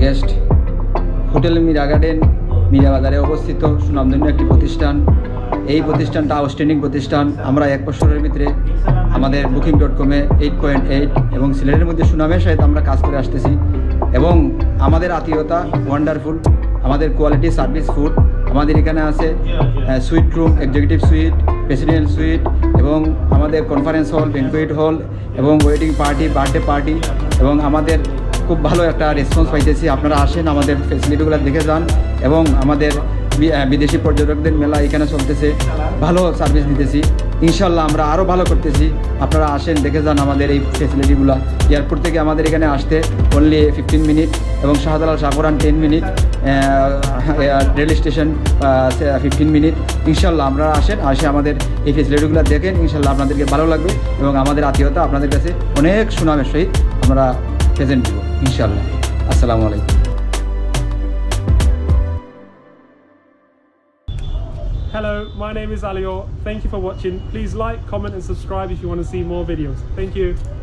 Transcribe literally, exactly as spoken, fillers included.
Guest. Hotel Mira garden Mira বাজারে অবস্থিত সুনামধন্য একটি প্রতিষ্ঠান। এই প্রতিষ্ঠানটা আউটস্ট্যান্ডিং প্রতিষ্ঠান। আমরা এক বছরের ভিতরে আমাদের বুকিং ডট কমে এইট পয়েন্ট এইট এবং সিলেটের মধ্যে সুনামের সাথে আমরা কাজ করে আসতেছি এবং আমাদের আত্মীয়তা ওয়ান্ডারফুল, আমাদের কোয়ালিটি সার্ভিস ফুড। আমাদের এখানে আছে suite room, executive suite, president suite এবং আমাদের কনফারেন্স হল, ব্যাঙ্কুয়েট হল এবং ওয়েডিং পার্টি, বার্থডে পার্টি এবং আমাদের খুব ভালো একটা রেসপন্স পাইতেছি। আপনারা আসেন, আমাদের ফেসিলিটিগুলো দেখে যান এবং আমাদের বিদেশি পর্যটকদের মেলা এখানে চলতেছে, ভালো সার্ভিস দিতেছি। ইনশাল্লাহ আমরা আরও ভালো করতেছি। আপনারা আসেন, দেখে যান আমাদের এই ফেসিলিটিগুলো। এয়ারপোর্ট থেকে আমাদের এখানে আসতে অনলি ফিফটিন মিনিট এবং Shahjalal Shahporan ten minute, rail station fifteen minute. ইনশাল্লাহ আপনারা আসেন, আসে আমাদের এই ফেসিলিটিগুলো দেখেন। ইনশাল্লাহ আপনাদেরকে ভালো লাগবে এবং আমাদের আত্মীয়তা আপনাদের কাছে অনেক সুনামের সহিত আমরা প্রেজেন্ট দেব ইনশাল্লাহ। আসসালামু আলাইকুম। Hello, my name is Aleur. Thank you for watching. Please like, comment and subscribe if you want to see more videos. Thank you.